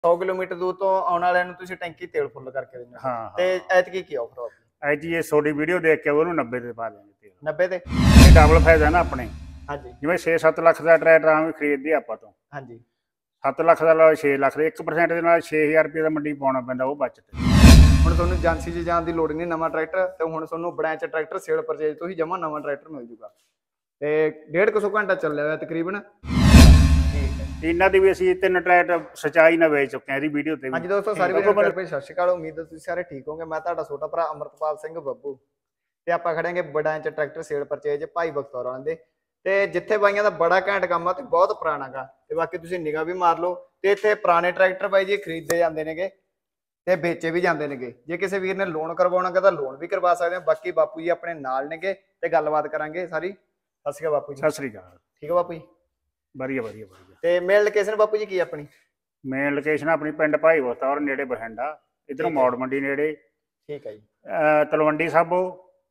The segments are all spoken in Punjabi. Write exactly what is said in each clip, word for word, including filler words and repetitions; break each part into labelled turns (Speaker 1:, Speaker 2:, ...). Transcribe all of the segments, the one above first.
Speaker 1: सौ किलोमीटर दूर तो आने वाले ਨੂੰ ਤੁਸੀਂ ਟੈਂਕੀ ਤੇਲ ਫੁੱਲ ਕਰਕੇ ਦਿੰਦੇ ਹੋ
Speaker 2: हाँ
Speaker 1: ਤੇ
Speaker 2: हाँ
Speaker 1: ਐਤਕੀ ਕੀ ਆਫਰ ਆਪਣੀ
Speaker 2: ਐ ਜੀ ਇਹ ਤੁਹਾਡੀ ਵੀਡੀਓ ਦੇਖ ਕੇ ਉਹਨੂੰ ਨੱਬੇ ਤੇ ਪਾ ਦੇਣਗੇ ਤੇਲ।
Speaker 1: ਨੱਬੇ ਤੇ
Speaker 2: ਇਹ ਡਬਲ ਫਾਇਦਾ ਨਾ ਆਪਣੇ,
Speaker 1: ਹਾਂਜੀ
Speaker 2: ਜਿਵੇਂ ਛੇ ਸੱਤ ਲੱਖ ਦਾ ਟਰੈਕਟਰ ਆਵੇਂ ਖਰੀਦਦੇ ਆਪਾਂ ਤੋਂ,
Speaker 1: ਹਾਂਜੀ
Speaker 2: ਸੱਤ ਲੱਖ ਦਾ ਲਾ ਛੇ ਲੱਖ ਦੇ ਇੱਕ ਪਰਸੈਂਟ ਦੇ ਨਾਲ ਛੇ ਹਜ਼ਾਰ ਰੁਪਏ ਦਾ ਮੰਡੀ ਪਾਉਣਾ ਪੈਂਦਾ, ਉਹ ਬਚਤ।
Speaker 1: ਹੁਣ ਤੁਹਾਨੂੰ ਏਜੰਸੀ 'ਚ ਜਾਣ ਦੀ ਲੋੜ ਨਹੀਂ, ਨਵਾਂ ਟਰੈਕਟਰ ਤੇ ਹੁਣ ਤੁਹਾਨੂੰ ਬੜਾਂ 'ਚ ਟਰੈਕਟਰ ਸੇਲ ਪਰਚੇਜ ਤੋਂ ਹੀ ਜਮਾ ਨਵਾਂ ਟਰੈਕਟਰ ਮਿਲ ਜੂਗਾ ਤੇ ਡੇਢ ਕੁ ਸੌ ਘੰਟਾ ਚੱਲਿਆ ਹੋਇਆ ਤਕਰੀਬਨ। ਠੀਕ ਹੈ,
Speaker 2: ਇਹਨਾਂ ਦੀ ਵੀ ਅਸੀਂ ਤਿੰਨ ਟਰੈਕਟਰ ਸਚਾਈ ਨਾਲ ਵੇਚ ਚੁੱਕੇ ਹਾਂ ਇਹਦੀ ਵੀਡੀਓ ਤੇ ਵੀ।
Speaker 1: ਹਾਂਜੀ ਦੋਸਤੋ ਸਾਰੀ ਵੀਡੀਓ ਨੂੰ ਸਤਿ ਸ਼੍ਰੀ ਅਕਾਲ, ਉਮੀਦ ਹੈ ਤੁਸੀਂ ਸਾਰੇ ਠੀਕ ਹੋਗੇ। ਮੈਂ ਤੁਹਾਡਾ ਛੋਟਾ ਭਰਾ ਅਮਰਤਪਾਲ ਸਿੰਘ ਬੱਬੂ ਤੇ ਆਪਾਂ ਖੜਾਂਗੇ ਬੜਾਂ 'ਚ ਟਰੈਕਟਰ ਸੇਲ ਪਰਚੇਜ ਭਾਈ ਬਖਤੌਰ ਵਾਲਿਆਂ ਦੇ, ਤੇ ਜਿੱਥੇ ਬਾਈਆਂ ਦਾ ਬੜਾ ਘੈਂਟ ਕੰਮ ਆ ਤੇ ਬਹੁਤ ਪੁਰਾਣਾ ਗਾ, ਤੇ ਬਾਕੀ ਤੁਸੀਂ ਨਿਗਾਹ ਵੀ ਮਾਰ ਲਓ। ਤੇ ਇੱਥੇ ਪੁਰਾਣੇ ਟਰੈਕਟਰ ਬਾਈ ਜੀ ਖਰੀਦੇ ਜਾਂਦੇ ਨੇਗੇ ਤੇ ਵੇਚੇ ਵੀ ਜਾਂਦੇ ਨੇਗੇ। ਜੇ ਕਿਸੇ ਵੀਰ ਨੇ ਲੋਨ ਕਰਵਾਉਣਾ ਤਾਂ ਲੋਨ ਵੀ ਕਰਵਾ ਸਕਦੇ ਹੋ। ਬਾਕੀ ਬਾਪੂ ਜੀ ਆਪਣੇ ਨਾਲ ਨੇਗੇ ਤੇ ਗੱਲਬਾਤ ਕਰਾਂਗੇ ਸਾਰੀ। ਸਤਿ ਸ਼੍ਰੀ ਅਕਾਲ ਬਾਪੂ ਜੀ।
Speaker 2: ਸਤਿ ਸ੍ਰੀ ਅਕਾਲ।
Speaker 1: ਠੀਕ ਹੈ ਬਾਪੂ ਜੀ,
Speaker 2: ਵਧੀਆ ਵਧੀਆ ਵਧੀਆ।
Speaker 1: ਤੇ ਮੇਨ ਲੋਕੇਸ਼ਨ ਬਾਪੂ ਜੀ ਕੀ ਆਪਣੀ?
Speaker 2: ਮੇਨ ਲੋਕੇਸ਼ਨ ਆਪਣੀ ਪਿੰਡ ਭਾਈ ਬਖਤੌਰ ਨੇੜੇ ਬਠਿੰਡਾ, ਇਧਰੋਂ ਮੌੜ ਮੰਡੀ ਨੇੜੇ।
Speaker 1: ਠੀਕ ਹੈ ਜੀ।
Speaker 2: ਤਲਵੰਡੀ ਸਾਬੋ,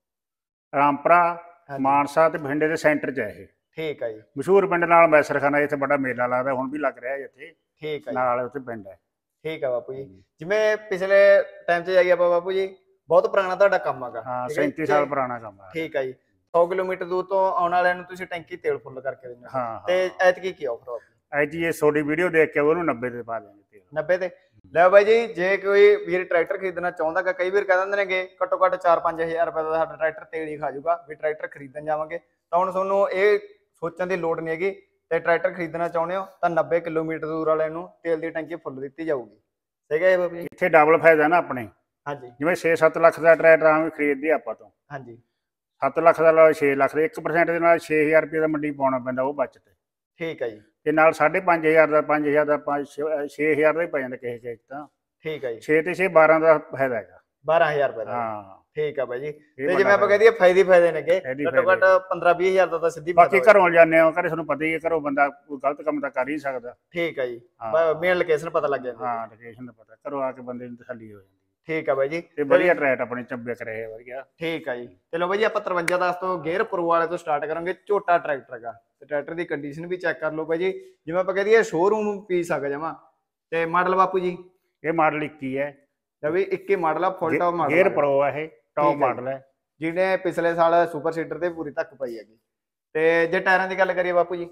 Speaker 2: ਰਾਮਪੁਰਾ, ਮਾਨਸਾ ਤੇ ਬਠਿੰਡੇ ਦੇ ਸੈਂਟਰ 'ਚ ਹੈ ਇਹ।
Speaker 1: ਠੀਕ ਹੈ ਜੀ।
Speaker 2: ਮਸ਼ਹੂਰ ਪਿੰਡ ਨਾਲ ਮੈਸਰਖਾਨਾ, ਇੱਥੇ ਬੜਾ ਮੇਲਾ ਲੱਗਦਾ, ਹੁਣ ਵੀ ਲੱਗ ਰਿਹਾ ਇੱਥੇ।
Speaker 1: ਠੀਕ ਹੈ
Speaker 2: ਨਾਲ ਉੱਥੇ ਪਿੰਡ ਹੈ।
Speaker 1: ਠੀਕ ਹੈ ਬਾਪੂ ਜੀ, ਜਿਵੇਂ ਪਿਛਲੇ ਟਾਈਮ 'ਚ ਜਾਈਏ ਆਪਾਂ ਬਾਪੂ ਜੀ, ਬਹੁਤ ਪੁਰਾਣਾ ਤੁਹਾਡਾ ਕੰਮ ਹੈਗਾ।
Speaker 2: ਹਾਂ ਸੈਂਤੀ ਸਾਲ ਪੁਰਾਣਾ ਕੰਮ ਹੈ।
Speaker 1: ਠੀਕ ਹੈ ਜੀ। ਸੌ ਕਿਲੋਮੀਟਰ ਦੂਰ ਤੋਂ ਆਉਣ ਵਾਲਿਆਂ ਨੂੰ ਤੁਸੀਂ ਟੈਂਕੀ ਤੇਲ ਫੁੱਲ ਕਰਕੇ ਦਿੰਦੇ ਹੋ।
Speaker 2: ਹਾਂ
Speaker 1: ਤੇ ਐਤਕੀ ਕੀ ਆਫਰ ਆਪਣੀ?
Speaker 2: ਐ ਜੀ ਇਹ ਤੁਹਾਡੀ ਵੀਡੀਓ ਦੇਖ ਕੇ ਉਹਨੂੰ ਨੱਬੇ ਤੇ ਪਾ ਦੇਣਗੇ ਤੇਲ।
Speaker 1: ਨੱਬੇ ਤੇ ਲੈ ਬਾਈ ਜੀ, ਜੇ ਕੋਈ ਵੀਰ ਟਰੈਕਟਰ ਖਰੀਦਣਾ ਚਾਹੁੰਦਾ ਗਾ, ਕਈ ਵੀਰ ਕਹਿ ਦਿੰਦੇ ਨੇਗੇ ਘੱਟੋ ਘੱਟ ਚਾਰ ਪੰਜ ਹਜ਼ਾਰ ਰੁਪਏ ਦਾ ਸਾਡਾ ਟਰੈਕਟਰ ਤੇਲ ਹੀ ਖਾ ਜਾਊਗਾ ਵੀ ਟਰੈਕਟਰ ਖਰੀਦਣ ਜਾਵਾਂਗੇ, ਤਾਂ ਹੁਣ ਤੁਹਾਨੂੰ ਇਹ ਸੋਚਣ ਦੀ ਲੋੜ ਨਹੀਂ ਹੈਗੀ। ਤੇ ਟਰੈਕਟਰ ਖਰੀਦਣਾ ਚਾਹੁੰਦੇ ਹੋ ਤਾਂ ਨੱਬੇ ਕਿਲੋਮੀਟਰ ਦੂਰ ਵਾਲਿਆਂ ਨੂੰ ਤੇਲ ਦੀ ਟੈਂਕੀ ਫੁੱਲ ਦਿੱਤੀ ਜਾਊਗੀ। ਸਹੀ ਹੈ ਬਾਬੂ ਜੀ?
Speaker 2: ਇੱਥੇ ਡਬਲ ਫਾਇਦਾ ਨਾ ਆਪਣੇ,
Speaker 1: ਹਾਂਜੀ
Speaker 2: ਜਿਵੇਂ ਛੇ ਸੱਤ ਲੱਖ ਦਾ ਟਰੈਕਟਰ ਆਵੇਂ ਖਰੀਦਦੇ ਆਪਾਂ ਤੋਂ,
Speaker 1: ਹਾਂਜੀ
Speaker 2: ਸੱਤ ਲੱਖ ਦਾ ਲਾ ਛੇ ਲੱਖ ਦੇ ਇੱਕ ਪਰਸੈਂਟ ਦੇ ਨਾਲ ਛੇ ਹਜ਼ਾਰ ਰੁਪਏ ਦਾ ਮੰਡੀ ਪਾਉਣਾ ਪੈਂਦਾ, ਉਹ ਬਚਤ।
Speaker 1: ਠੀਕ ਹੈ ਜੀ।
Speaker 2: ਤੇ ਨਾਲ ਸਾਢੇ ਪੰਜ ਹਜ਼ਾਰ ਦਾ, ਪੰਜ ਹਜ਼ਾਰ ਦਾ, ਪੰਜ ਛੇ ਹਜ਼ਾਰ ਦਾ ਹੀ ਪੈ ਜਾਂਦਾ ਕਿਸੇ ਕਿਸੇ ਤਾਂ।
Speaker 1: ਠੀਕ ਹੈ ਜੀ।
Speaker 2: ਛੇ ਤੇ ਛੇ ਬਾਰਾਂ ਦਾ ਫਾਇਦਾ ਹੈਗਾ।
Speaker 1: ਬਾਰਾਂ ਹਜ਼ਾਰ ਰੁਪਏ ਦਾ।
Speaker 2: ਹਾਂ
Speaker 1: ਠੀਕ ਹੈ ਬਾਈ ਜੀ। ਤੇ ਜਿਵੇਂ ਆਪਾਂ ਕਹਦੇ ਫਾਇਦੇ ਫਾਇਦੇ ਨੇਗੇ, ਘੱਟੋ ਘੱਟ ਪੰਦਰਾਂ ਵੀਹ ਹਜ਼ਾਰ ਦਾ ਤਾਂ ਸਿੱਧੀ।
Speaker 2: ਬਾਕੀ ਘਰੋਂ ਜਾਂਦੇ ਹੋ, ਘਰੇ ਤੁਹਾਨੂੰ ਪਤਾ ਹੀ ਹੈ, ਘਰੋਂ ਬੰਦਾ ਕੋਈ ਗਲਤ ਕੰਮ ਤਾਂ ਕਰ ਹੀ ਸਕਦਾ।
Speaker 1: ਠੀਕ ਹੈ ਜੀ। ਮੇਨ ਲੋਕੇਸ਼ਨ ਪਤਾ ਲੱਗ ਜਾਂਦਾ।
Speaker 2: ਹਾਂ ਲੋਕੇਸ਼ਨ ਦਾ ਪਤਾ, ਘਰੋਂ ਆ ਕੇ ਬੰਦੇ ਨੂੰ ਤਸੱਲੀ ਹੋ ਜਾਂਦੀ।
Speaker 1: ਠੀਕ ਹੈ ਬਾਈ ਜੀ।
Speaker 2: ਤੇ ਵਧੀਆ ਟਰੈਕਟਰ ਆਪਣੇ ਚੱਬੇ ਕਰੇ ਵਧੀਆ।
Speaker 1: ਠੀਕ ਹੈ ਜੀ। ਚਲੋ ਬਾਈ ਜੀ, ਆਪਾਂ ਤਰਵੰਜਾ ਦਸ ਤੋਂ ਗੇਅਰ ਪ੍ਰੋ ਵਾਲੇ ਤੋਂ ਸਟਾਰਟ ਕਰਾਂਗੇ। ਝੋਟਾ ਟਰੈਕਟਰ ਹੈਗਾ ਤੇ ਟਰੈਕਟਰ ਦੀ ਕੰਡੀਸ਼ਨ ਵੀ ਚੈੱਕ ਕਰ ਲਓ ਬਾਈ ਜੀ, ਜਿਵੇਂ ਆਪਾਂ ਕਹਦੇ ਸ਼ੋਰੂਮ ਪੀਸ ਹੈਗਾ ਜਮਾ। ਤੇ ਮਾਡਲ ਬਾਪੂ ਜੀ? ਇਹ
Speaker 2: ਮਾਡਲ ਇੱਕੀ ਹੈ
Speaker 1: ਵੀ ਇੱਕੀ ਮਾਡਲ ਆ, full top model.
Speaker 2: Gear pro ਹੈ, ਇਹ ਟੌਪ ਮਾਡਲ ਹੈ,
Speaker 1: ਜਿਹਨੇ ਪਿਛਲੇ ਸਾਲ ਸੁਪਰ ਸੀਡਰ ਤੇ ਪੂਰੀ ਧੱਕ ਪਾਈ ਹੈਗੀ। ਤੇ ਜੇ ਟਾਇਰਾਂ ਦੀ ਗੱਲ ਕਰੀਏ ਬਾਪੂ ਜੀ?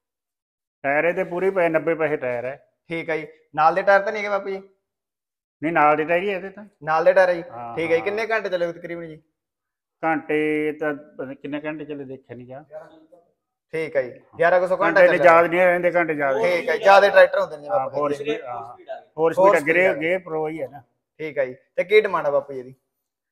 Speaker 2: ਟਾਇਰ ਇਹਦੇ ਪੂਰੇ ਪਏ ਨੱਬੇ ਪੈਸੇ ਟਾਇਰ ਹੈ।
Speaker 1: ਠੀਕ ਹੈ ਜੀ। ਨਾਲ ਦੇ ਟਾਇਰ ਤਾਂ ਨਹੀਂ ਹੈਗੇ ਬਾਪੂ ਜੀ?
Speaker 2: ਨਹੀਂ ਨਾਲ ਦੇ ਟਾਇਰ ਹੀ ਇਹਦੇ ਤਾਂ।
Speaker 1: ਨਾਲ ਦੇ ਟਾਇਰ ਹੈ ਜੀ। ਠੀਕ ਹੈ ਜੀ। ਕਿੰਨੇ ਘੰਟੇ ਚੱਲੇ ਤਕਰੀਬਨ ਜੀ?
Speaker 2: ਘੰਟੇ ਤਾਂ ਕਿੰਨੇ ਘੰਟੇ ਚੱਲੇ ਦੇਖਿਆ ਨਹੀਂ ਗਿਆ।
Speaker 1: ਠੀਕ ਹੈ ਜੀ। ਗਿਆਰਾਂ ਕੁ ਸੌ ਘੰਟੇ
Speaker 2: ਚੱਲੇ, ਯਾਦ ਨਹੀਂ ਰਹਿੰਦੇ ਘੰਟੇ ਜ਼ਿਆਦਾ।
Speaker 1: ਠੀਕ ਹੈ, ਜ਼ਿਆਦਾ ਟਰੈਕਟਰ ਹੁੰਦੇ ਨੇ
Speaker 2: ਬਾਪੂ। ਫੋਰ ਸਪੀਡ, ਹਾਂ four speed gear gear pro ਹੀ ਹੈ ਨਾ।
Speaker 1: ਠੀਕ ਹੈ ਜੀ। ਤੇ ਕੀ ਡਿਮਾਂਡ ਆ ਬਾਪੂ ਜੀ ਇਹਦੀ?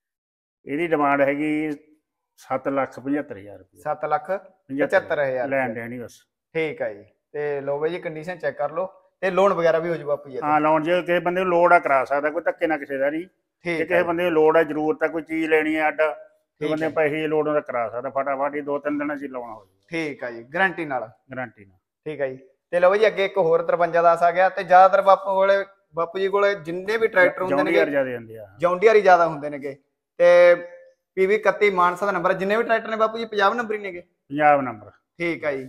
Speaker 2: ਇਹਦੀ ਡਿਮਾਂਡ ਹੈਗੀ ਸੱਤ ਲੱਖ ਪਝੱਤਰ ਹਜ਼ਾਰ ਰੁਪਏ।
Speaker 1: ਸੱਤ ਲੱਖ ਪਝੱਤਰ ਹਜ਼ਾਰ
Speaker 2: ਲੈਣ ਦੇਣੀ ਬਸ।
Speaker 1: ਠੀਕ ਹੈ ਜੀ। ਤੇ ਲਓ ਬਾਈ ਜੀ, ਕੰਡੀਸ਼ਨ ਚੈੱਕ ਕਰ ਲਓ ਤੇ ਲੋਨ ਵਗੈਰਾ ਵੀ ਹੋ ਜੂ ਬਾਪੂ ਜੀ?
Speaker 2: ਹਾਂ ਲੋਨ ਜੇ ਕਿਸੇ ਬੰਦੇ ਨੂੰ ਲੋੜ ਆ ਕਰਾ ਸਕਦਾ, ਕੋਈ ਧੱਕੇ ਨਾ ਕਿਸੇ ਦਾ ਨਹੀਂ। ਜੇ ਕਿਸੇ ਬੰਦੇ ਨੂੰ ਲੋੜ ਆ, ਜ਼ਰੂਰਤ ਆ, ਕੋਈ ਚੀਜ਼ ਲੈਣੀ ਹੈ ਅੱਡ, ਬੰਦੇ ਪੈਸੇ ਲੋੜ ਉਹਦਾ ਕਰਾ ਸਕਦਾ ਫਟਾਫਟ ਹੀ, ਦੋ ਤਿੰਨ ਦਿਨਾਂ ਚ ਲਾਉਣਾ ਹੋ ਜਾਊਗਾ।
Speaker 1: ਠੀਕ ਹੈ ਜੀ। ਗਰੰਟੀ ਨਾਲ? ਗਰੰਟੀ ਨਾਲ। ਠੀਕ ਹੈ ਜੀ। ਤੇ ਲਓ ਜੀ, ਅੱਗੇ ਇੱਕ ਹੋਰ ਤਰਵੰਜਾ ਦਸ ਆ ਗਿਆ। ਤੇ ਜ਼ਿਆਦਾਤਰ ਬਾਪੂ ਕੋਲੇ ਬਾਪੂ ਜੀ ਕੋਲੇ ਜਿੰਨੇ ਵੀ ਟਰੈਕਟਰ ਹੁੰਦੇ ਨੇ ਜੌਂਡੀਅਰ ਹੀ ਜ਼ਿਆਦਾ ਹੁੰਦੇ ਨੇਗੇ। ਤੇ ਪੀਵੀ ਇਕੱਤੀ ਮਾਨਸਾ ਦਾ ਨੰਬਰ, ਜਿੰਨੇ ਵੀ ਟਰੈਕਟਰ ਨੇ ਬਾਪੂ ਜੀ ਪੰਜਾਬ ਨੰਬਰ ਹੀ ਨੇਗੇ? ਪੰਜਾਬ ਨੰਬਰ। ਠੀਕ ਹੈ ਜੀ।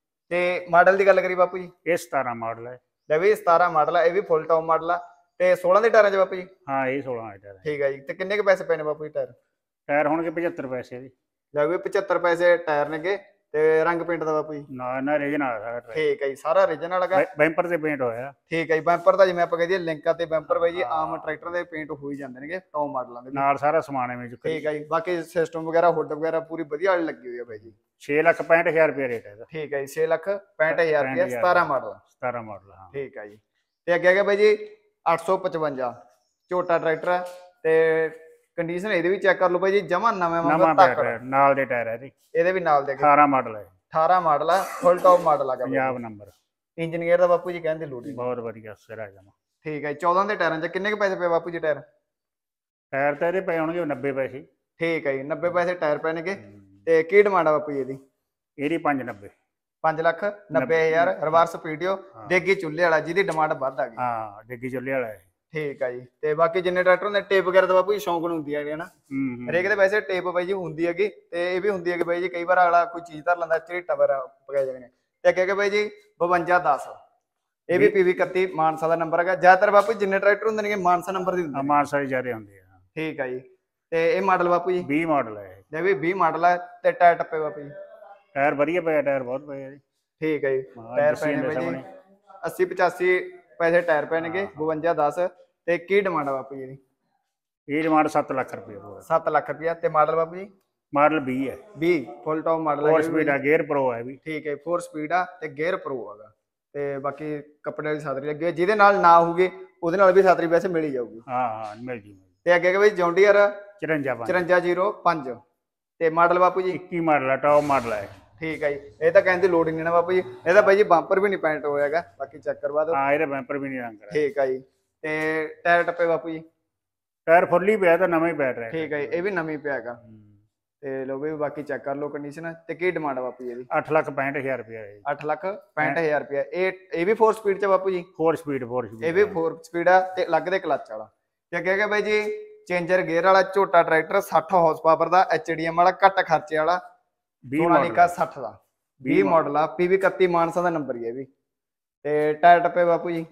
Speaker 1: ਤੇ ਮਾਡਲ ਦੀ ਗੱਲ ਕਰੀ ਬਾਪੂ ਜੀ? ਇਹ ਸਤਾਰਾਂ ਮਾਡਲ ਹੈ। ਲੈ ਵੀ ਸਤਾਰਾਂ ਮਾਡਲ ਆ, ਇਹ ਵੀ ਫੁੱਲ ਟੌਪ ਮਾਡਲ ਆ। ਤੇ ਸੋਲਾਂ ਦੇ ਟਾਇਰਾਂ ਚ ਬਾਪੂ ਜੀ? ਹਾਂ ਇਹ ਸੋਲਾਂ ਦੇ ਟਾਇਰ। ਠੀਕ ਹੈ ਜੀ। ਤੇ ਕਿੰਨੇ ਕੁ ਪੈਸੇ ਪਏ ਨੇ ਬਾਪੂ ਜੀ ਟਾਇਰ? ਟਾਇਰ ਹੋਣਗੇ ਪਝੱਤਰ ਪੈਸੇ ਦੀ। ਲੈ ਵੀ ਪਝੱਤਰ ਪੈਸੇ ਟਾਇਰ ਨੇਗੇ। ਤੇ ਰੰਗ ਪੇਂਟ ਦਾ ਬਾਪੂ ਜੀ? ਨਾ ਨਾ ਰੀਜਨਲ ਸਾਰਾ। ਠੀਕ ਹੈ ਜੀ। ਸਾਰਾ ਰੀਜਨਲ ਹੈਗਾ। ਬੈਂਪਰ ਤੇ ਪੇਂਟ ਹੋਇਆ। ਠੀਕ ਹੈ ਜੀ। ਬੈਂਪਰ ਦਾ ਜਿਵੇਂ ਆਪਾਂ ਕਹਦੇ ਲਿੰਕਾਂ ਤੇ ਬੈਂਪਰ ਬਾਈ ਜੀ ਆਮ ਟਰੈਕਟਰ ਦੇ ਪੇਂਟ ਹੋ ਹੀ ਜਾਂਦੇ ਨੇਗੇ ਟੌਪ ਮਾਡਲਾਂ ਦੇ ਨਾਲ, ਸਾਰਾ ਸਮਾਨ ਐਵੇਂ। ਠੀਕ ਹੈ ਜੀ। ਬਾਕੀ ਸਿਸਟਮ ਵਗੈਰਾ ਹੁੱਡ ਵਗੈਰਾ ਪੂਰੀ ਵਧੀਆ ਵਾਲੀ ਲੱਗੀ ਹੋਈ ਹੈ ਬਾਈ ਜੀ। ਛੇ ਲੱਖ ਪੈਂਹਠ ਹਜ਼ਾਰ ਰੁਪਏ ਰੇਟ ਹੈ। ਠੀਕ ਹੈ ਜੀ। ਛੇ ਲੱਖ ਪੈਂਹਠ ਹਜ਼ਾਰ ਰੁਪਏ ਸਤਾਰਾਂ ਮਾਡਲ। ਸਤਾਰਾਂ ਮਾਡਲ ਹਾਂ। ਠੀਕ ਹੈ ਜੀ। ਤੇ ਅੱਗੇ ਆ ਗਿਆ ਬਾਈ ਜੀ ਅੱਠ ਸੌ ਪਚਵੰਜਾ ਝੋਟਾ ਟਰੈਕਟਰ। ਤੇ ਕੰਡੀਸ਼ਨ ਇਹਦੇ ਵੀ ਚੈੱਕ ਕਰ ਲਓ ਬਾਈ ਜੀ, ਜਮਾ ਨਵੇਂ ਵਾਂਗੂ ਨਾਲ ਦੇ ਟਾਇਰ ਹੈ ਇਹਦੇ ਵੀ ਨਾਲ ਦੇ। ਅਠਾਰਾਂ ਮਾਡਲ ਹੈ। ਅਠਾਰਾਂ ਮਾਡਲ ਆ, ਫੁੱਲ ਟੌਪ ਮਾਡਲ ਆ, ਪੰਜਾਬ ਨੰਬਰ। ਇੰਜਨ ਗੇਅਰ ਦਾ ਬਾਪੂ ਜੀ ਕਹਿਣ ਦੀ ਲੋੜ ਨਹੀਂ, ਬਹੁਤ ਵਧੀਆ ਸਿਰਾ ਜਮਾ। ਠੀਕ ਹੈ ਜੀ। ਚੌਦਾਂ ਦੇ ਟਾਇਰਾਂ ਚ ਕਿੰਨੇ ਕੁ ਪੈਸੇ ਪਏ ਬਾਪੂ ਜੀ ਟਾਇਰ? ਟਾਇਰ ਤਾਂ ਇਹਦੇ ਪਏ ਹੋਣਗੇ ਨੱਬੇ ਪੈਸੇ। ਠੀਕ ਹੈ ਜੀ। ਨੱਬੇ ਪੈਸੇ ਟਾਇਰ ਪੈ ਨੇਗੇ। ਤੇ ਕੀ ਡਿਮਾਂਡ ਆ ਬਾਪੂ ਜੀ ਇਹਦੀ? ਇਹਦੀ ਪੰਜ ਨੱਬੇ। ਪੰਜ ਲੱਖ ਨੱਬੇ ਹਜ਼ਾਰ। ਰਿਵਰਸ ਪੀਡੀਓ, ਦੇਗੀ ਚੁੱਲ੍ਹੇ ਵਾਲਾ, ਜਿਹਦੀ ਡਿਮਾਂਡ ਵੱਧ ਆ ਗਈ। ਹਾਂ ਦੇਗੀ ਚੁੱਲ੍ਹੇ ਵਾਲਾ ਹੈ। ਠੀਕ ਹੈ ਜੀ। ਤੇ ਬਾਕੀ ਜਿੰਨੇ ਟਰੈਕਟਰ ਹੁੰਦੇ ਟੇਪ ਵਗੈਰਾ ਤਾਂ ਬਾਪੂ ਜੀ ਸ਼ੌਂਕ ਨੂੰ ਹੁੰਦੀ ਹੈ ਨਾ ਹਰੇਕ ਦੇ। ਵੈਸੇ ਟੇਪ ਬਾਈ ਜੀ ਹੁੰਦੀ ਹੈਗੀ। ਤੇ ਇਹ ਵੀ ਹੁੰਦੀ ਹੈ ਕਿ ਬਾਈ ਜੀ ਕਈ ਵਾਰ ਅਗਲਾ ਕੋਈ ਚੀਜ਼ ਧਰ ਲੈਂਦਾ ਝਰੀਟਾ ਵਗੈਰਾ ਪੈ ਜਾਂਦੇ ਨੇ। ਤੇ ਅੱਗੇ ਕਿ ਬਾਈ ਜੀ ਬਵੰਜਾ ਦਸ। ਇਹ ਵੀ ਪੀਵੀ ਇਕੱਤੀ ਮਾਨਸਾ ਦਾ ਨੰਬਰ ਹੈਗਾ। ਜ਼ਿਆਦਾਤਰ ਬਾਪੂ ਜਿੰਨੇ ਟਰੈਕਟਰ ਹੁੰਦੇ ਨੇ ਮਾਨਸਾ ਨੰਬਰ ਦੇ ਹੁੰਦੇ ਨੇ।
Speaker 2: ਮਾਨਸਾ ਦੇ ਜ਼ਿਆਦਾ ਹੁੰਦੇ ਆ।
Speaker 1: ਠੀਕ ਆ ਜੀ। ਤੇ ਇਹ ਮਾਡਲ ਬਾਪੂ ਜੀ
Speaker 2: ਵੀਹ ਮਾਡਲ ਹੈ
Speaker 1: ਇਹ ਵੀ ਵੀਹ ਮਾਡਲ ਹੈ। ਤੇ ਟਾਇਰ ਟੱਪੇ ਬਾਪੂ ਜੀ
Speaker 2: ਟਾਇਰ ਵਧੀਆ ਪਏ, ਟਾਇਰ ਬਹੁਤ ਪਏ ਆ ਜੀ।
Speaker 1: ਠੀਕ ਹੈ ਜੀ। ਟਾਇਰ ਪਏ ਨੇ ਬਾਈ ਜੀ ਅੱਸੀ ਪਚਾਸੀ ਪੈਸੇ ਟਾਇਰ ਪੈਣਗੇ, ਬਵੰਜਾ ਦਸ। ਤੇ ਕੀ ਡਿਮਾਂਡ ਆ ਬਾਪੂ ਜੀ?
Speaker 2: ਇਹ ਡਿਮਾਂਡ ਸੱਤ ਲੱਖ ਰੁਪਏ।
Speaker 1: ਸੱਤ ਲੱਖ ਰੁਪਇਆ। ਤੇ ਮਾਡਲ ਬਾਪੂ ਜੀ
Speaker 2: ਮਾਡਲ ਵੀਹ ਹੈ।
Speaker 1: ਵੀਹ ਫੁੱਲ ਟੌਪ ਮਾਡਲ ਹੈ।
Speaker 2: ਫੋਰ ਸਪੀਡ ਆ, ਗੇਅਰ ਪ੍ਰੋ ਹੈ ਵੀ।
Speaker 1: ਠੀਕ ਹੈ ਫੋਰ ਸਪੀਡ ਆ ਤੇ ਗੇਅਰ ਪ੍ਰੋ ਹੈਗਾ। ਤੇ ਬਾਕੀ ਕੱਪੜੇ ਵਾਲੀ ਸਾਦਰੀ ਲੱਗੀ ਹੋਈ, ਜਿਹਦੇ ਨਾਲ ਨਾ ਹੋਊਗੀ ਉਹਦੇ ਨਾਲ ਵੀ ਸਾਦਰੀ ਵੈਸੇ ਮਿਲ ਹੀ ਜਾਊਗੀ।
Speaker 2: ਹਾਂ ਹਾਂ ਮਿਲ ਜੀ।
Speaker 1: ਤੇ ਅੱਗੇ ਬਈ ਜੌਂਡੀਅਰ
Speaker 2: ਚੁਰੰਜਾ
Speaker 1: ਚੁਰੰਜਾ ਜ਼ੀਰੋ ਪੰਜ। ਤੇ ਮਾਡਲ ਬਾਪੂ ਜੀ
Speaker 2: ਇੱਕੀ ਮਾਡਲ ਆ, ਟੌਪ ਮਾਡਲ ਹੈ।
Speaker 1: ਠੀਕ ਹੈ ਜੀ। ਇਹ ਤਾਂ ਕਹਿੰਦੇ ਲੋਡ ਨਹੀਂ ਨਾ ਬਾਪੂ ਜੀ, ਇਹਦਾ ਬਾਈ ਜੀ ਬੰਪਰ ਵੀ ਨਹੀਂ ਪੈਂਟ ਹੋਇਆਗਾ, ਬਾਕੀ ਚੈੱਕ ਕਰਵਾ ਦਿਓ।
Speaker 2: ਹਾਂ ਇਹਦਾ ਬੰਪਰ ਵੀ ਨਹੀਂ ਰੰਗ ਕਰਾਇਆ।
Speaker 1: ਠੀਕ ਹੈ ਜੀ। ਤੇ ਟਾਇਰ ਟੱਪੇ ਬਾਪੂ ਜੀ
Speaker 2: ਟਾਇਰ ਫੁੱਲੀ ਪਿਆ ਤਾਂ ਨਵਾਂ ਹੀ ਪੈ ਰਿਹਾ।
Speaker 1: ਠੀਕ ਹੈ ਜੀ। ਇਹ ਵੀ ਨਵੀਂ ਪਿਆ ਹੈਗਾ। ਤੇ ਲੋ ਵੀ ਬਾਕੀ ਚੈੱਕ ਕਰ ਲਓ ਕੰਡੀਸ਼ਨ। ਤੇ ਕੀ ਡਿਮਾਂਡ ਆ ਬਾਪੂ ਜੀ ਇਹਦੀ?
Speaker 2: ਅੱਠ ਲੱਖ ਪੈਂਹਠ ਹਜ਼ਾਰ ਰੁਪਇਆ ਹੈ।
Speaker 1: ਅੱਠ ਲੱਖ ਪੈਂਹਠ ਹਜ਼ਾਰ ਰੁਪਇਆ। ਇਹ ਇਹ ਵੀ ਫੋਰ ਸਪੀਡ ਚ ਬਾਪੂ ਜੀ?
Speaker 2: ਫੋਰ ਸਪੀਡ ਫੋਰ ਸਪੀਡ
Speaker 1: ਇਹ ਵੀ ਫੋਰ ਸਪੀਡ ਆ ਤੇ ਅਲੱਗ ਦੇ ਕਲੱਚ ਵਾਲਾ। ਤੇ ਅੱਗੇ ਹੈਗਾ ਬਾਈ ਜੀ ਚੇਂਜਰ ਗੇਅਰ ਵਾਲਾ ਝੋਟਾ ਟਰੈਕਟਰ ਸੱਠ ਹਾਰਸ ਪਾਵਰ ਦਾ, ਐਚ ਡੀ ਐਮ ਵਾਲਾ, ਘੱਟ ਖਰਚੇ ਵਾਲਾ, ਸੋਨਾਲੀਕਾ ਸੱਠ ਦਾ, ਵੀਹ ਮਾਡਲ ਆ, ਪੀਵੀ ਇਕੱਤੀ ਮਾਨਸਾ ਦਾ ਨੰਬਰ ਹੀ ਹੈ ਵੀ। ਤੇ ਟਾਇਰ ਟੱਪੇ ਬਾਪੂ ਜੀ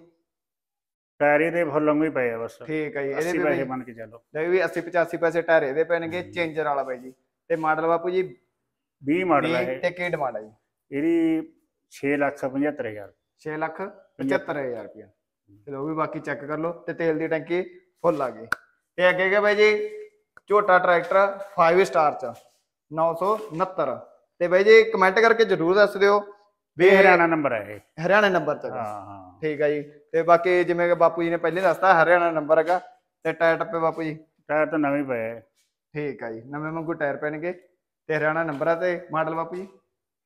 Speaker 2: ਟਾਇਰ ਇਹਦੇ ਫੁੱਲੋਂ ਹੀ ਪਏ ਆ ਬਸ।
Speaker 1: ਠੀਕ ਹੈ ਜੀ। ਇਹਦੇ
Speaker 2: ਵੀ ਪੈਸੇ ਬਣ ਕੇ ਚੱਲੋ।
Speaker 1: ਇਹ ਵੀ ਅੱਸੀ ਪਚਾਸੀ ਪੈਸੇ ਟਾਇਰ ਇਹਦੇ ਪੈਣਗੇ, ਚੇਂਜਰ ਵਾਲਾ ਬਾਈ ਜੀ। ਤੇ ਮਾਡਲ ਬਾਪੂ ਜੀ
Speaker 2: ਵੀਹ ਮਾਡਲ ਹੈ।
Speaker 1: ਤੇ ਕੀ ਡਿਮਾਂਡ ਹੈ ਜੀ
Speaker 2: ਇਹਦੀ ਛੇ ਲੱਖ ਪਝੱਤਰ ਹਜ਼ਾਰ।
Speaker 1: ਛੇ ਲੱਖ ਪਝੱਤਰ ਹਜ਼ਾਰ ਰੁਪਇਆ। ਚਲੋ ਵੀ ਬਾਕੀ ਚੈੱਕ ਕਰ ਲਓ। ਤੇ ਤੇਲ ਦੀ ਟੈਂਕੀ ਫੁੱਲ ਆ ਗਈ। ਤੇ ਅੱਗੇ ਹੈਗਾ ਬਾਈ ਜੀ ਝੋਟਾ ਟਰੈਕਟਰ ਫਾਈਵ ਸਟਾਰ ਚ ਨੌ ਸੌ ਉਨੱਤਰ। ਤੇ ਬਾਈ ਜੀ ਕਮੈਂਟ ਕਰਕੇ ਜਰੂਰ ਦੱਸ ਦਿਓ
Speaker 2: ਵੀ ਹਰਿਆਣਾ ਨੰਬਰ ਹੈ ਇਹ।
Speaker 1: ਹਰਿਆਣਾ ਨੰਬਰ ਚ।
Speaker 2: ਹਾਂ ਹਾਂ
Speaker 1: ਠੀਕ ਹੈ ਜੀ। ਤੇ ਬਾਕੀ ਜਿਵੇਂ ਕਿ ਬਾਪੂ ਜੀ ਨੇ ਪਹਿਲੇ ਦੱਸਤਾ ਹਰਿਆਣਾ ਨੰਬਰ ਹੈਗਾ। ਤੇ ਟਾਇਰ ਟੱਪੇ ਬਾਪੂ ਜੀ
Speaker 2: ਟਾਇਰ ਤਾਂ ਨਵੇਂ ਪਏ।
Speaker 1: ਠੀਕ ਹੈ ਜੀ। ਨਵੇਂ ਵਾਂਗੂ ਟਾਇਰ ਪੈਣਗੇ ਤੇ ਹਰਿਆਣਾ ਨੰਬਰ ਆ। ਤੇ ਮਾਡਲ ਬਾਪੂ ਜੀ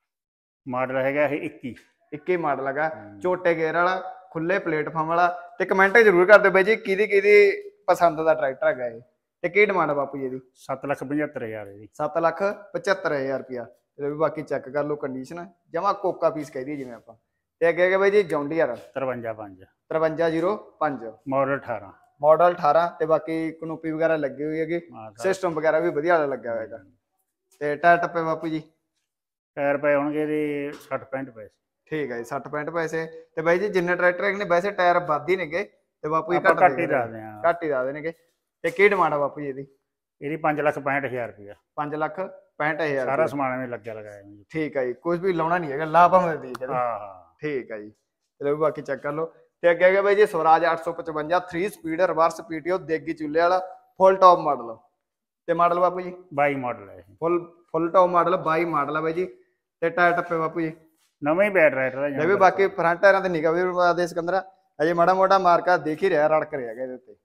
Speaker 2: ਮਾਡਲ ਹੈਗਾ ਇਹ ਇੱਕੀ।
Speaker 1: ਇੱਕੀ ਮਾਡਲ ਹੈਗਾ, ਝੋਟੇ ਗੇਅਰ ਵਾਲਾ, ਖੁੱਲੇ ਪਲੇਟਫਾਰਮ ਵਾਲਾ। ਤੇ ਕਮੈਂਟ ਜ਼ਰੂਰ ਕਰ ਦਿਓ ਬਾਈ ਜੀ ਕਿਹਦੀ ਕਿਹਦੀ ਪਸੰਦ ਦਾ ਟਰੈਕਟਰ ਹੈਗਾ ਇਹ। ਤੇ ਕੀ ਡਿਮਾਂਡ ਆ ਬਾਪੂ ਜੀ ਇਹਦੀ?
Speaker 2: ਸੱਤ ਲੱਖ ਪਝੱਤਰ ਹਜ਼ਾਰ ਇਹਦੀ।
Speaker 1: ਸੱਤ ਲੱਖ ਪਝੱਤਰ ਹਜ਼ਾਰ ਰੁਪਇਆ। ਤੇ ਵੀ ਬਾਕੀ ਚੈੱਕ ਕਰ ਲਓ ਕੰਡੀਸ਼ਨ, ਜਮਾ ਕੋਕਾ ਪੀਸ ਕਹਿ ਦਈਏ ਜਿਵੇਂ ਆਪਾਂ। ਤੇ ਅੱਗੇ ਹੈਗਾ ਬਾਈ ਜੀ ਜੌਂਡੀਅਰ
Speaker 2: ਤਰਵੰਜਾ ਪੰਜ
Speaker 1: ਤਰਵੰਜਾ ਜ਼ੀਰੋ ਪੰਜ
Speaker 2: ਮਾਡਲ ਅਠਾਰਾਂ।
Speaker 1: ਮਾਡਲ ਅਠਾਰਾਂ। ਤੇ ਬਾਕੀ ਕਨੂਪੀ ਵਗੈਰਾ ਲੱਗੀ ਹੋਈ ਹੈਗੀ, ਸਿਸਟਮ ਵਗੈਰਾ ਵੀ ਵਧੀਆ ਲੱਗਿਆ ਹੋਏਗਾ। ਤੇ ਟਾਇਰ ਟੱਪੇ ਬਾਪੂ ਜੀ
Speaker 2: ਟਾਇਰ ਪਏ ਹੋਣਗੇ ਇਹਦੇ ਸੱਠ ਪੈਂਹਠ ਪੈਸੇ।
Speaker 1: ਠੀਕ ਹੈ ਜੀ। ਸੱਠ ਪੈਂਹਠ ਪੈਸੇ। ਤੇ ਬਾਈ ਜੀ ਜਿੰਨੇ ਟਰੈਕਟਰ ਹੈਗੇ ਨੇ ਵੈਸੇ ਟਾਇਰ ਵੱਧ ਹੀ ਨੇਗੇ, ਤੇ ਬਾਪੂ ਜੀ ਘੱਟ
Speaker 2: ਘੱਟ ਹੀ ਦੱਸਦੇ ਆ।
Speaker 1: ਘੱਟ ਹੀ ਦੱਸਦੇ ਨੇਗੇ। ਤੇ ਕੀ ਡਿਮਾਂਡ ਆ ਬਾਪੂ ਜੀ ਇਹਦੀ?
Speaker 2: ਇਹਦੀ ਪੰਜ ਲੱਖ ਪੈਂਹਠ ਹਜ਼ਾਰ ਰੁਪਇਆ।
Speaker 1: ਪੰਜ ਲੱਖ ਪੈਂਹਠ ਹਜ਼ਾਰ
Speaker 2: ਸਾਰਾ ਸਮਾਨ ਐਵੇਂ ਲੱਗਿਆ ਲਗਾਇਆ ਜੀ।
Speaker 1: ਠੀਕ ਹੈ ਜੀ। ਕੁਝ ਵੀ ਲਾਉਣਾ ਨਹੀਂ ਹੈਗਾ, ਲਾ ਭਾਵੇਂ ਦੇ ਚਲੋ।
Speaker 2: ਹਾਂ ਹਾਂ
Speaker 1: ਠੀਕ ਹੈ ਜੀ। ਚਲੋ ਵੀ ਬਾਕੀ ਚੈੱਕ ਕਰ ਲਓ। ਤੇ ਅੱਗੇ ਹੈਗਾ ਬਾਈ ਜੀ ਸਵਰਾਜ ਅੱਠ ਸੌ ਪਚਵੰਜਾ ਥ੍ਰੀ ਸਪੀਡ ਰਿਵਰਸ ਪੀਟੀਓ ਦੇਗੀ ਚੁੱਲੇ ਵਾਲਾ, ਫੁੱਲ ਟੌਪ ਮਾਡਲ। ਤੇ ਮਾਡਲ ਬਾਪੂ ਜੀ
Speaker 2: ਬਾਈ ਮਾਡਲ ਹੈ।
Speaker 1: ਫੁੱਲ ਫੁੱਲ ਟੌਪ ਮਾਡਲ ਬਾਈ ਮਾਡਲ ਆ ਬਾਈ ਜੀ। ਤੇ ਟਾਇਰ ਟੱਪੇ ਬਾਪੂ ਜੀ
Speaker 2: ਨਵਾਂ ਹੀ ਬੈਟ ਰਾਈਡਰ ਹੈ।
Speaker 1: ਇਹ ਵੀ ਬਾਕੀ ਫਰੰਟ ਟਾਇਰਾਂ ਤੇ ਨਿਗਾ ਵੀ ਦੇ ਸਿਕੰਦਰਾ ਅਜੇ ਮਾੜਾ ਮੋਟਾ ਮਾਰਕਾ ਦੇਖ ਹੀ ਰਿਹਾ, ਰੜਕ ਰਿਹਾ ਇਹਦੇ ਉੱਤੇ।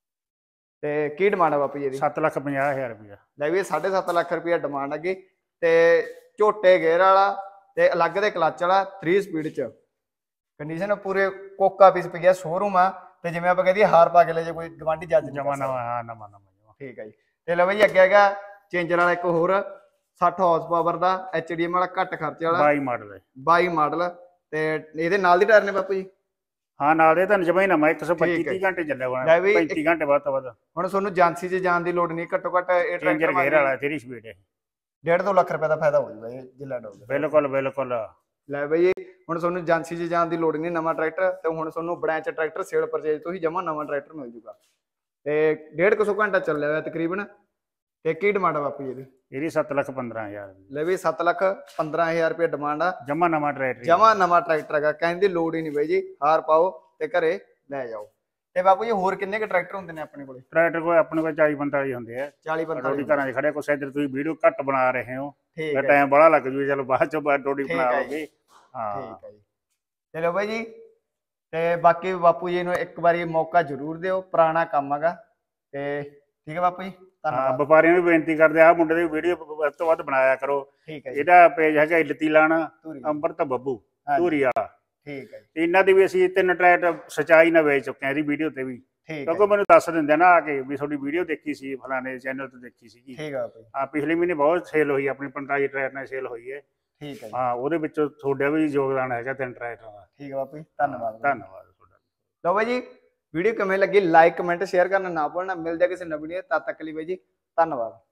Speaker 1: ਤੇ ਕੀ ਡਿਮਾਂਡ ਆ ਬਾਪੂ ਜੀ ਇਹਦੀ?
Speaker 2: ਸੱਤ ਲੱਖ ਪੰਜਾਹ ਹਜ਼ਾਰ ਰੁਪਇਆ।
Speaker 1: ਲੈ ਵੀ ਸਾਢੇ ਸੱਤ ਲੱਖ ਰੁਪਇਆ ਡਿਮਾਂਡ ਅੱਗੇ। ਤੇ ਝੋਟੇ ਗੇਅਰ ਵਾਲਾ ਤੇ ਅਲੱਗ ਦੇ ਕਲੱਚ ਵਾਲਾ, ਥ੍ਰੀ ਸਪੀਡ ਚ। ਕੰਡੀਸ਼ਨ ਪੂਰੇ ਕੋਕਾ ਪੀਸ ਪਿਆ, ਸ਼ੋਰੂਮ ਆ। ਤੇ ਜਿਵੇਂ ਆਪਾਂ ਕਹਦੇ ਹਾਰ ਪਾ ਕੇ ਲੈ ਜੇ ਕੋਈ ਗਵਾਂਢੀ ਜੱਜ
Speaker 2: ਨਵਾਂ ਨਵਾਂ। ਹਾਂ ਨਵਾਂ ਨਵਾਂ।
Speaker 1: ਠੀਕ ਹੈ ਜੀ। ਤੇ ਲਓ ਬਈ ਅੱਗੇ ਹੈਗਾ ਚੇਂਜਰ ਵਾਲਾ ਇੱਕ ਹੋਰ ਸੱਠ ਹਾਰਸ ਪਾਵਰ ਦਾ, ਐਚ ਡੀ ਐਮ ਵਾਲਾ, ਘੱਟ ਖਰਚੇ ਵਾਲਾ,
Speaker 2: ਬਾਈ ਮਾਡਲ ਹੈ।
Speaker 1: ਬਾਈ ਮਾਡਲ। ਤੇ ਇਹਦੇ ਨਾਲ ਦੀ ਟਾਇਰ ਨੇ ਬਾਪੂ ਜੀ?
Speaker 2: ਹਾਂ ਨਾਲ ਦੇ ਤਾਂ ਜਮਾ ਹੀ ਨਵਾਂ ਇੱਕ ਸੌ ਪੱਚੀ ਤੀਹ ਘੰਟੇ ਚੱਲਿਆ ਹੋਣਾ, ਪੈਂਤੀ ਘੰਟੇ ਵੱਧ ਤੋਂ ਵੱਧ।
Speaker 1: ਹੁਣ ਤੁਹਾਨੂੰ ਏਜੰਸੀ 'ਚ ਜਾਣ ਦੀ ਲੋੜ ਨਹੀਂ, ਘੱਟੋ ਘੱਟ ਇਹ
Speaker 2: ਚੇਂਜਰ ਗੇਅਰ ਵਾਲਾ ਥ੍ਰੀ ਸਪੀਡ ਹੈ।
Speaker 1: ਡੇਢ ਦੋ ਲੱਖ ਰੁਪਏ ਦਾ ਫਾਇਦਾ ਹੋ ਜੂਗਾ ਇਹ ਜਿੱਲਾ ਡੋਗੇ।
Speaker 2: ਬਿਲਕੁਲ ਬਿਲਕੁਲ।
Speaker 1: ਲੈ ਬਈ ਹੁਣ ਤੁਹਾਨੂੰ ਏਜੰਸੀ 'ਚ ਜਾਣ ਦੀ ਲੋੜ ਨਹੀਂ, ਨਵਾਂ ਟਰੈਕਟਰ। ਤੇ ਹੁਣ ਤੁਹਾਨੂੰ ਬ੍ਰਾਂਚ ਟਰੈਕਟਰ ਸੇਲ ਪਰਚੇਜ ਤੋਂ ਹੀ ਜਮਾ ਨਵਾਂ ਟਰੈਕਟਰ ਮਿਲ ਜੂਗਾ। ਤੇ ਡੇਢ ਕੁ ਸੌ ਘੰਟਾ ਚੱਲਿਆ ਹੋਇਆ ਤਕਰੀਬਨ। ਤੇ ਕੀ ਡਿਮਾਂਡ ਆ ਬਾਪੂ ਜੀ ਇਹਦੀ?
Speaker 2: ਇਹਦੀ ਸੱਤ ਲੱਖ ਪੰਦਰਾਂ ਹਜ਼ਾਰ।
Speaker 1: ਲੈ ਵੀ ਸੱਤ ਲੱਖ ਪੰਦਰਾਂ ਹਜ਼ਾਰ ਰੁਪਏ ਡਿਮਾਂਡ ਆ।
Speaker 2: ਜਮਾ ਨਵਾਂ ਟਰੈਕਟਰ,
Speaker 1: ਜਮਾ ਨਵਾਂ ਟਰੈਕਟਰ ਹੈਗਾ, ਕਹਿਣ ਦੀ ਲੋੜ ਹੀ ਨਹੀਂ ਬਈ ਜੀ। ਹਾਰ ਪਾਓ ਤੇ ਘਰੇ ਲੈ ਜਾਓ। ਤੇ ਬਾਪੂ ਜੀ ਹੋਰ ਕਿੰਨੇ ਕੁ ਟਰੈਕਟਰ ਹੁੰਦੇ ਨੇ ਆਪਣੇ ਕੋਲੇ?
Speaker 2: ਟਰੈਕਟਰ ਕੋਲ ਆਪਣੇ ਕੋਲ ਚਾਲੀ ਪੰਤਾਲੀ ਹੁੰਦੇ ਆ।
Speaker 1: ਚਾਲੀ ਪੰਤਾਲੀ
Speaker 2: ਘਰਾਂ 'ਚ ਖੜੇ। ਕੁਛ ਇੱਧਰ ਤੁਸੀਂ ਵੀਡੀਓ ਘੱਟ ਬਣਾ ਰਹੇ ਹੋ,
Speaker 1: ਠੀਕ
Speaker 2: ਟਾਈਮ ਬੜਾ ਲੱਗ ਜੂ, ਚਲੋ ਬਾਅਦ ਚੋਂ ਬਾਅਦ ਟੋਡੀ ਬਣਾ ਲਓਗੇ। ਹਾਂ
Speaker 1: ਠੀਕ ਹੈ ਜੀ। ਚਲੋ ਬਾਈ ਜੀ। ਤੇ ਬਾਕੀ ਬਾਪੂ ਜੀ ਨੂੰ ਇੱਕ ਵਾਰੀ ਮੌਕਾ ਜ਼ਰੂਰ ਦਿਓ, ਪੁਰਾਣਾ ਕੰਮ ਹੈਗਾ। ਤੇ ਠੀਕ ਹੈ ਬਾਪੂ ਜੀ,
Speaker 2: ਹਾਂ ਵਪਾਰੀਆਂ ਨੂੰ ਬੇਨਤੀ ਕਰਦੇ ਆ ਮੁੰਡੇ ਦੀ ਵੀਡੀਓ ਵੱਧ ਤੋਂ ਵੱਧ ਬਣਾਇਆ ਕਰੋ।
Speaker 1: ਠੀਕ ਹੈ।
Speaker 2: ਇਹਦਾ ਪੇਜ ਹੈਗਾ ਇਲਤੀ ਲਾਣਾ ਅੰਮ੍ਰਿਤ ਬੱਬੂ ਧੂਰੀ ਵਾਲਾ।
Speaker 1: ਠੀਕ ਹੈ।
Speaker 2: ਇਹਨਾਂ ਦੀ ਵੀ ਅਸੀਂ ਤਿੰਨ ਟਰੈਕਟਰ ਸਚਾਈ ਨਾਲ ਵੇਚ ਚੁੱਕੇ ਆ ਇਹਦੀ ਵੀਡੀਓ ਤੇ ਵੀ, ਕਿਉਂਕਿ ਮੈਨੂੰ ਦੱਸ ਦਿੰਦੇ ਨਾ ਆ ਕੇ ਵੀ ਤੁਹਾਡੀ ਵੀਡੀਓ ਦੇਖੀ ਸੀ ਫਲਾਣੇ ਚੈਨਲ ਤੇ ਦੇਖੀ ਸੀਗੀ।
Speaker 1: ਠੀਕ ਹੈ ਬਾਪੂ।
Speaker 2: ਆ ਪਿਛਲੇ ਮਹੀਨੇ ਬਹੁਤ ਸੇਲ ਹੋਈ, ਆਪਣੀ ਪੰਤਾਲੀ ਟਰੈਕਟਰ ਨਾਲ ਸੇਲ ਹੋਈ ਹੈ।
Speaker 1: ਠੀਕ ਹੈ।
Speaker 2: ਹਾਂ ਉਹਦੇ ਵਿੱਚੋਂ ਤੁਹਾਡਾ ਵੀ ਯੋਗਦਾਨ ਹੈਗਾ ਤਿੰਨ ਟਰੈਕਟਰਾਂ ਦਾ।
Speaker 1: ਠੀਕ ਹੈ ਬਾਪੂ ਜੀ, ਧੰਨਵਾਦ।
Speaker 2: ਧੰਨਵਾਦ ਤੁਹਾਡਾ।
Speaker 1: ਲਓ ਬਾਈ ਜੀ ਵੀਡੀਓ ਕਿਵੇਂ ਲੱਗੀ ਲਾਈਕ ਕਮੈਂਟ ਸ਼ੇਅਰ ਕਰਨਾ ਨਾ ਭੁੱਲਣਾ। ਮਿਲਦੇ ਕਿਸੇ ਨਵੀਂ ਵੀਡੀਓ, ਤਦ ਤੱਕ ਲਈ ਬਾਈ ਜੀ ਧੰਨਵਾਦ।